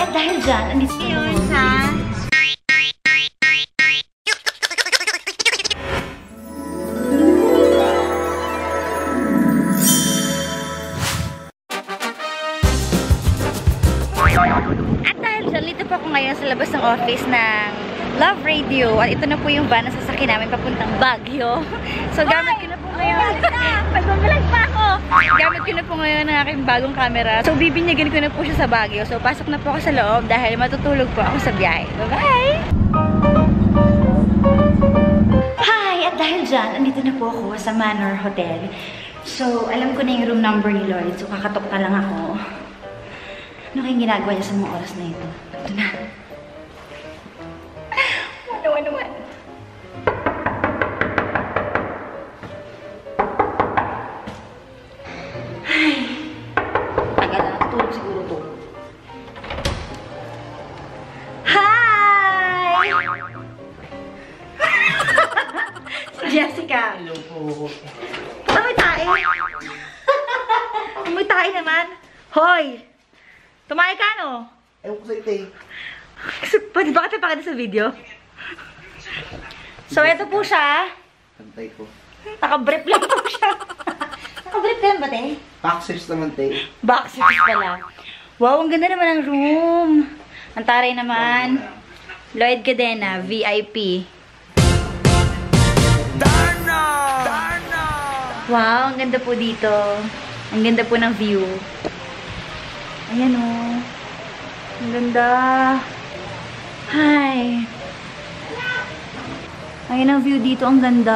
At dahil dyan, andito yun sa... At dahil dyan, dito po ako ngayon sa labas ng office ng Love Radio. At ito na po yung van na sasakyan namin papuntang Baguio. So, gamit ko na po ngayon. Magbabalag pa ako! Gamit ko na po ngayon ang aking bagong camera. So, bibinyagan ko na po siya sa Baguio. So, pasok na po ako sa loob dahil matutulog po ako sa biyahe. Bye-bye! Hi! At dahil dyan, andito na po ako sa Manor Hotel. So, alam ko na yung room number ni Lloyd. So, kakatok na lang ako. Ano kayong ginagawa niya sa mga oras na ito? Ito na. Ano naman? Ay. Tagal na. Tulog siguro to. Hi! Si Jessica. Hello po. Amoy tae. Amoy tae naman. Hoy! Tumae ka, no? Ewan ko sa ito eh. Pwede ba ka tapakita sa video? So, ito po siya. Pantay ko. Naka-brief lang po siya. Naka-brief ka lang ba, te? Boxers naman, te. Boxers pala. Wow, ang ganda naman ng room. Ang taray naman. Lloyd Cadena, VIP. Darna! Darna! Wow, ang ganda po dito. Ang ganda po ng view. Ayan o. Ang ganda. Hi. Ayan ang view dito. Ang ganda.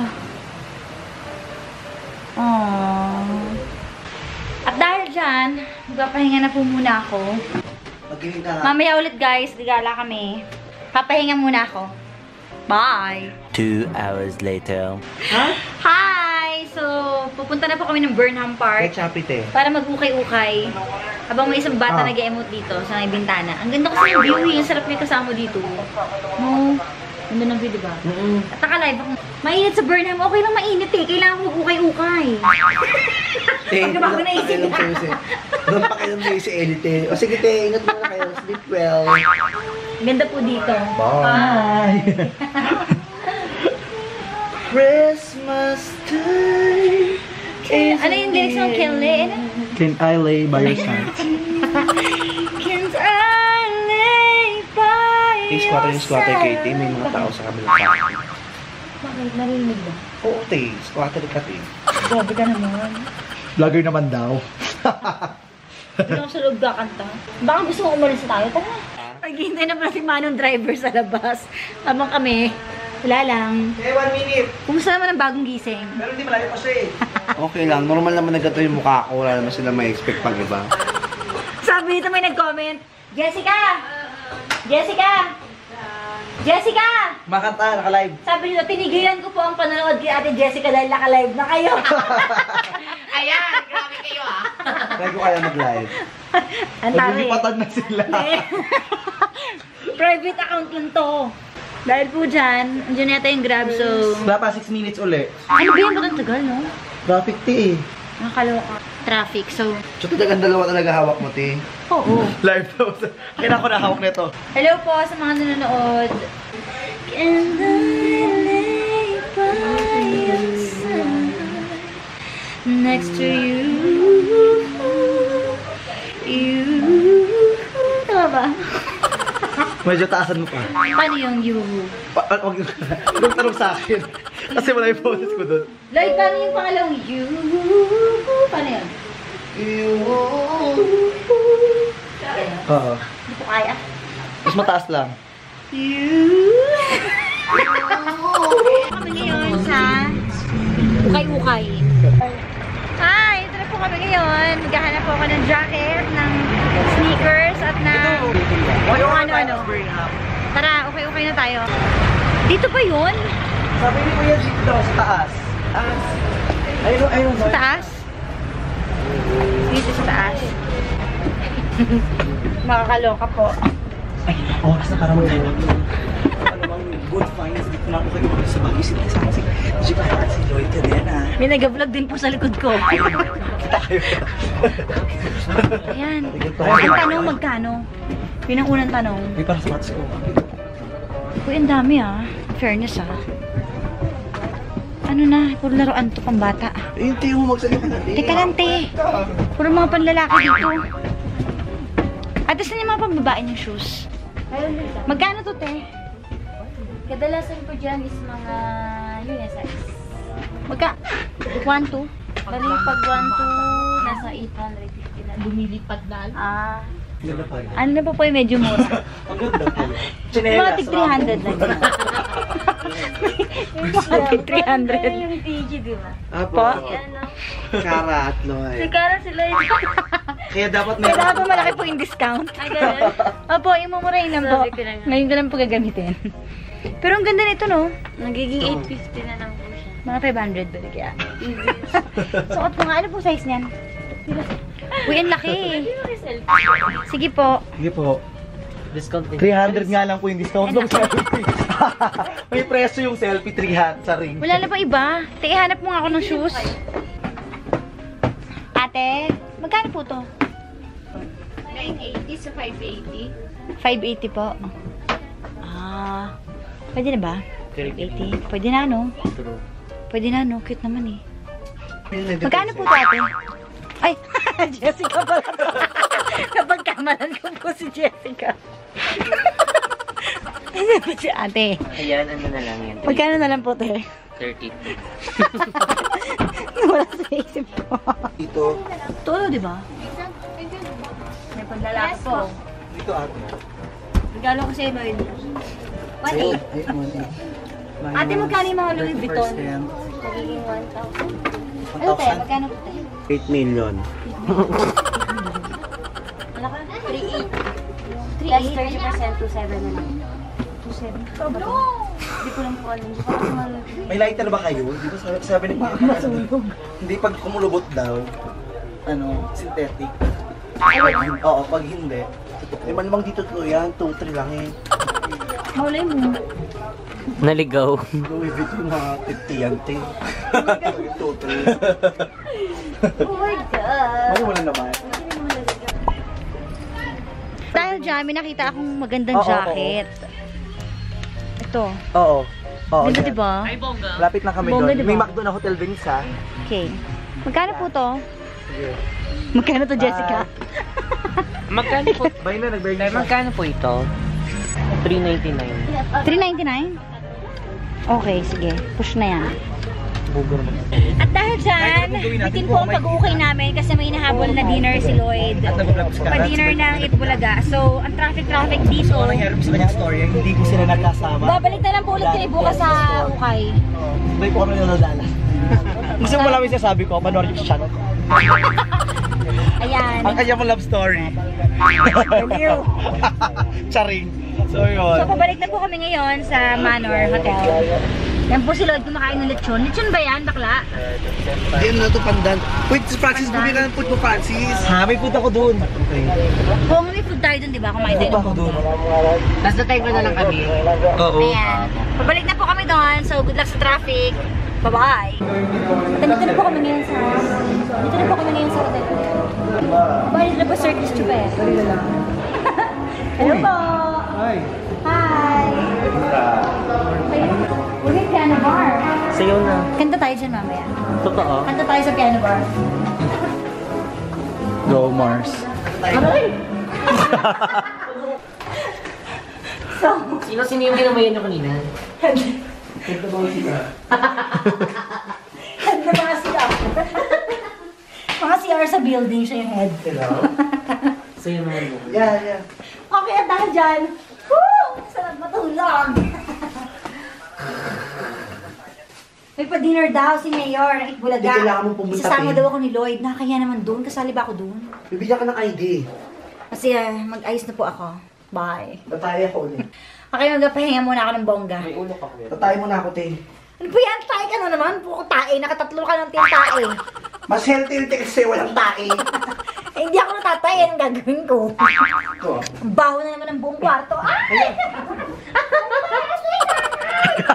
Aww. At dahil dyan, magpapahinga na po muna ako. Magiging ka nga. Mamaya ulit guys, ligala kami. Papahinga muna ako. Bye! 2 hours later. Ha? Hi! So, pupunta na po kami ng Burnham Park. Chapit eh. Para mag-ukay-ukay. Habang may isang bata nag-emote dito sa may bintana. Ang ganda kasi yung view eh. Ang sarap niya kasama dito. No? Ganda ng view, diba? At naka-live ako. Mainit sa Burnham. Okay lang mainit eh. Kailangan ko mag-ukay-ukay. Pagkaba ko naisip na. Doon pa kayo sa'yo si Elite. O sige, te. Ingat muna kayo. Sleep well. Ganda po dito. Bye! Christmas time. Ano yung lyrics ng Kelly? Can I lay by your side? Can't I lay by Yung squatter, Katie. May mga tao sa kabilang pa. Bakit? Narinig ba? Oo, te. Squatter ka, te. Grabe ka naman. Vlogger naman daw. Hindi ako sa loob kakanta. Baka gusto mo umalis tayo. Tara. Naghihintay naman si Manong driver sa labas. Habang kami, wala lang. Okay, 1 minute. Kumusta naman ang bagong gising? Pero hindi malayo pa siya eh. Okay lang. Normal naman na ganito yung mukha ko. Wala naman sila may expect pag iba. Sabi dito may nag-comment, Jessica! Jessica! Jessica! Makanta, naka-live. Sabi nila, tinigilan ko po ang panonood kay Ate Jessica dahil naka-live na kayo. Ayan, grabe kayo ah. Try ko kaya mag-live. Ang tari. Naglilipatan na sila. Private account lang to. Dahil po dyan, andyan yata yung Grab, so... Wala pa 6 minutes uli. Ano ba yan? Ba't ang tagal, no? Traffic, te. Nakakaloka. Traffic, so... So, talagang dalawa talaga hawak mo, te. Oo. Live daw. Kailangan ko na hawak nito. Hello po sa mga nanonood. And I lay by your side, next to you. Tama ba? Medyo taasan mo pa. Paano yung you? Huwag yung tanong sa akin. Kasi wala yung poses ko doon. Lloyd, paano yung pangalawang you? Paano yun? Oo. Hindi ko kaya. Mas mataas lang. Kami ngayon sa ukay-ukay. Hi! Ito na po kami ngayon. Maghahanap po ako ng jacket, ng sneakers, at ng... Yung ano-ano. Tara, ukay-ukay na tayo. Dito ba yun? Sabi ni Kuya dito daw sa taas. Ayun, ayun. Sa taas? Dito sa taas. Makakaloka po. Ay, oras na para mo. Good finds. Dito na ako kayo sa Baguio. Sige, sama si Lloyd ka din ah. May nag-vlog din po sa likod ko. Kita kayo. Ayan. Ang tanong, magkano? Yun ang unang tanong. May para sa mats ko. Uy, ang dami ah. Fairness ah. Ano na, puro laruan to pang bata. Eh, hindi mo magsalita na. Teka lang, te. Puro mga panlalaki dito. At saan yung mga pambabae ng shoes? Magkano to, te? Kadalasan po dyan is mga unisex. Magka? 1, 2? Bali, pag 1 to, nasa 850 na. Lumilipad na. Ah. Ganda pa rin. Ano na po po yung medyo mura? Ang ganda pa rin. Mga Chinelas. tig 300 lang. Mga tig 300. Yung TG, di ba? Apo. Si ano? Kara at Si Lloyd. Kara sila yun. Kaya dapat Kaya dapat po malaki po yung discount. Ay, ganun. Opo, yung mumurahin lang po. Sabi ko na nga. Ngayon ko lang po gagamitin. Pero ang ganda nito, no? Nagiging 850 na lang po siya. Mga 500 ba kaya? Suot ko nga. Ano po size niyan? Uy, ang laki. Sige po. Sige po. 300 nga lang po yung discount ng selfie. May preso yung selfie 300 sa ring. Wala na pa iba. Te, ihanap mo nga ako ng shoes. Ate, magkano po to? 980 sa 580. 580 po. Ah, pwede na ba? 580. Pwede na, no? Pwede na, no? Cute naman eh. Magkano po to, ate? Ay, Jessica pala to. Napagkamalan ko po si Jessica. Ano po si ate? Ayan, ano na lang yan. Magkano na lang po, te? 30. Wala sa isip ko. Ito. Todo, di ba? May panlalaki po. Dito ate. Regalo ko sa'yo, Lloyd. 1.8. Ate, magkano yung mga Louis Vuitton? Nagiging 1,000. Ano tayo? Magkano po tayo? 8 million. Wala ka? 3.8. Plus 30% to 7 na lang. 2.7. Ikaw ba to? Hindi ko lang po alam. Hindi ko kasi malaki. May lighter ba kayo? Di ba sabi ni Mama? Hindi pag kumulubot daw, ano, synthetic. Oo, pag hindi. Eh, malamang dito to yan. 2-3 lang eh. Maulay mo. Naligaw. Louis Vuitton mga 50 yan, te. 2-3. Oh my God! Ano wala naman? Dahil dyan, may nakita akong magandang Oo, jacket. Ito. Oo. Oo. Ganda, yan. diba? Lapit na kami Bongga, doon. diba? May McDo na Hotel Venice ha. Okay. Magkano po to? Sige. Magkano to, Jessica? Magkano po? Bay na, nag-burn na siya. Magkano po ito? 399. 3.99? Okay, sige. Push na yan. Bugo naman. At dahil dyan, bitin po ang pag-uukay namin kasi may nahabol na dinner si Lloyd. At nag-vlog si Karat. Pa-dinner ng Itbulaga. So, ang traffic dito. So, nangyari po sa kanyang story, hindi ko sila nagkasama. Babalik na lang po ulit kayo bukas sa ukay. Bay po kami nalala. Gusto mo lang yung sasabi ko, panoorin yung channel ko. Ayan. Ang kanya mo love story. Charing. So, So, yun. pabalik na po kami ngayon sa Manor Hotel. Yan po si Lloyd kumakain ng lechon. Lechon ba yan, bakla? Hindi, ano na to, pandan. Wait, si Francis, bumili ka ng food mo, Francis. Ha, may punta ko doon. Okay. Oo, may food tayo dun, di ba? Kumain tayo Punta ng ko doon. Tapos natay ko na lang kami. Oo. Ayan. Pabalik na po kami doon. So, good luck sa traffic. Bye-bye. Dito na po kami ngayon sa hotel. Bali na po Circus Chupe. Hello po. Hi. Hi. We're in Piano Bar. Sayo na. Kanta tayo dyan mamaya. Totoo. Kanta tayo sa Piano Bar. Go Mars. Sino yung ginamayan nyo kanina? Head na mga CR. Mga CR sa building siya yung head. Sayo naman mo. Yeah. Okay, at dahil dyan, woo! Sarap matulog! May pa-dinner daw si Mayor ng Itbulaga. Hindi kailangan mong pumunta, Isasama Tin. daw ako ni Lloyd. Nakakaya naman doon. Kasali ba ako doon? Bibigyan ka ng ID. Kasi mag-ayos na po ako. Bye. Tatay ako ulit. Okay, magpahinga muna ako ng bongga. May ulo ka kuya. Tatay mo na ako, te. Ano ba yan? Tae ka na naman. Puro tae. Nakatatlo ka ng tae. Mas healthy yung kasi walang tae. Eh, hindi ako natatay. Anong gagawin ko? Ito. Ang baho na naman ng buong kwarto. Ay!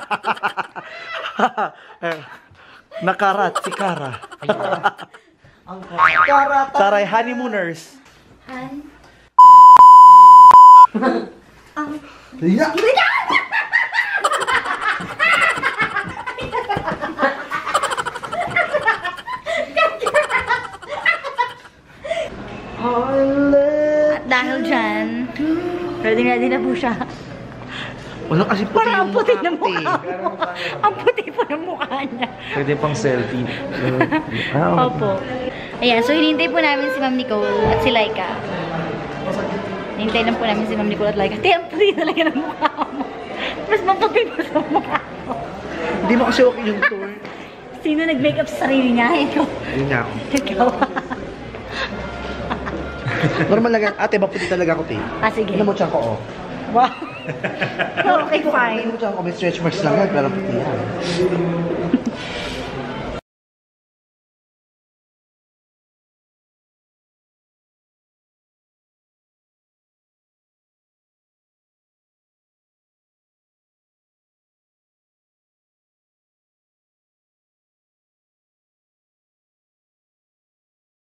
Nakarat si Kara. Ang Kara. Taray, honeymooners. Han? Yeah. At dahil dyan, ready na po siya. Wala kasi puti Parang ang yung puti mukha ng ko, mukha mo. Ang puti po ng mukha niya. Pwede pang selfie. Opo. Ayan, so hinintay po namin si Ma'am Nicole at si Laika. Hinintay lang po namin si Ma'am Nicole at Laika. Kaya ang puti talaga ng mukha mo. Mas maputi pa sa mukha mo. Hindi mo kasi okay yung tour. Sino nag-makeup sa sarili niya? Ikaw. Yun nga ako. Ikaw. Normal lang yan. Ate, maputi talaga ako, te. Ah, sige. Ano mo tiyan ko, oh. Wow. Okay, fine. Ano mo tiyan ko, may stretch marks lang yan, pero puti yan.